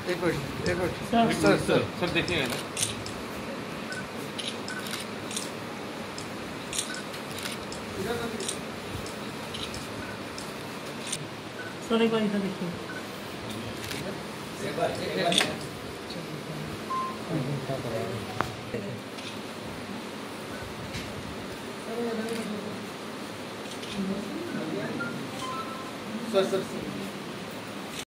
एक मिनट एक minute sir sir sir देखिएगा ना। सर एक बार इधर देखिए। Sir sir